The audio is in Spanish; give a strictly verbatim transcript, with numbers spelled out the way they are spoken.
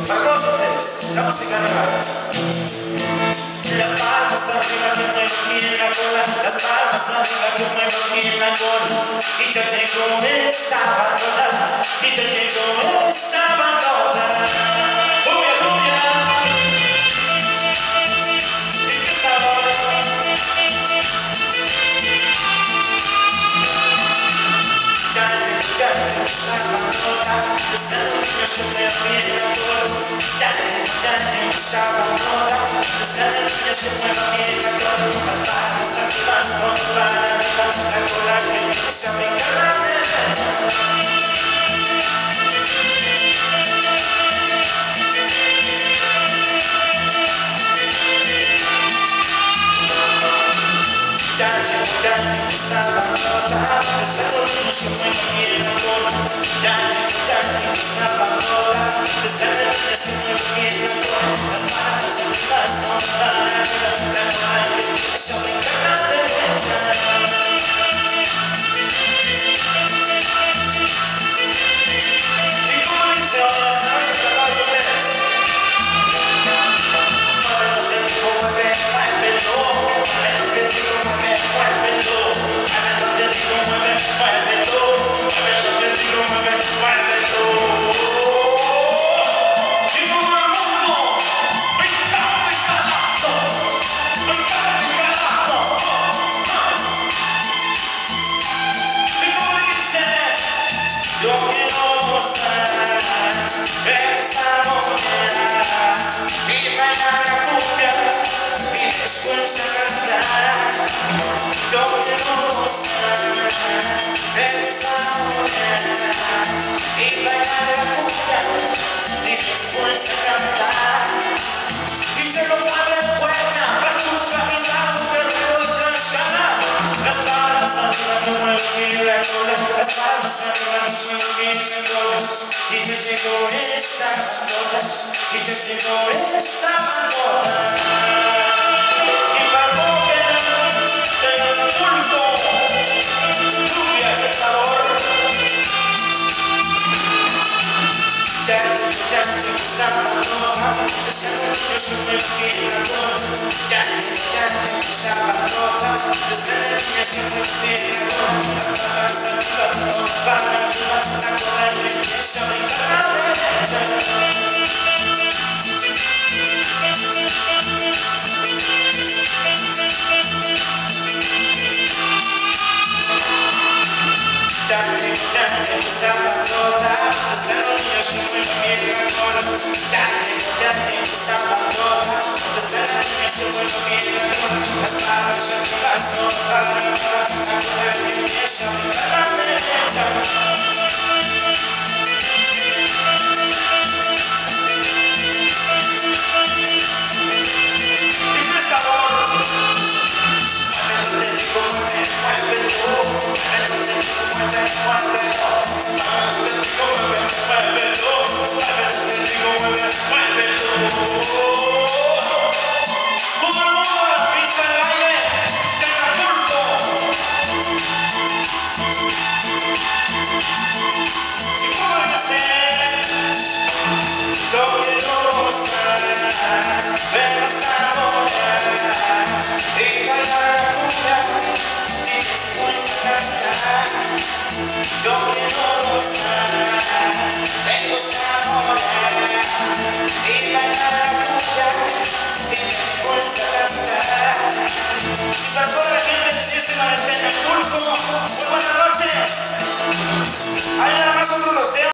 Para todos ustedes, la música nueva. Las palmas arriba que muevo aquí en la cola, las palmas arriba que muevo aquí en la cola. Y ya llegó esta bandota, y ya llegó esta bandota. ¡Cumbia, cumbia! ¡Y qué sabor! Ya llegó, ya llegó esta bandota, están los niños que mueven aquí en la cola. Ya llegó, ya llegó esta bandota, están los niños que mueven aquí en la cola. Las palmas arriba, con para arriba, la cola que empieza a brincar la derecha. Ya llegó, ya llegó esta bandota, están los niños que mueven aquí en la cola. Ya llegó, ya llegó esta bandota, están los niños que mueven aquí en la cola. Las palmas arriba son para arriba, la cola que empieza a brincar la derecha. Y como dice ahora, ¿sabes qué pasa con ustedes? Muévelo, te digo, mueve, muévelo, muévelo, te digo, mueve, muévelo, muévelo, te digo, mueve, muévelo, muévelo, te digo, mueve, muévelo. Y todo el mundo, brinca, brinca, brinca, brinca, y como dice, yo quiero gozar esta moneda y bailar la cumbia y después a cantar. Yo quiero gozar esta moneda y bailar la cumbia y después a cantar. Y se lo sabe buena, las chuscas y las perros y las caras. Las palmas arriba que muevo aquí en la cola, las palmas arriba que muevo aquí en la cola. Y ya llegó esta bandota, y ya llegó esta bandota. Y para comer del pulpo, lluvia ese sabor. Ya llegó, ya llegó esta bandota, están los niños que mueven aquí en la cola. Ya llegó, ya llegó esta bandota, están los niños que mueven aquí en la cola. Las palmas arriba son para arriba, la cola que empieza a brincar la derecha. Ya llegó, ya llegó esta bandota, están los niños que mueven aquí en la cola. Ya llegó, ya llegó esta bandota, están los niños que mueven aquí en la cola. Las palmas arriba son para arriba, la cola que empieza a brincar la derecha. Y qué sabor. Muévelo, te digo, mueve, muévelo, muévelo, te digo, mueve, muévelo, muévelo, te digo, mueve, muévelo, muévelo, te digo, mueve, muévelo. Todo el mundo a la pista de baile de Acapulco. Y como dice, yo quiero gozar de esta moneda y bailar la cumbia y después cantar. Yo quiero gozar de esta moneda y bailar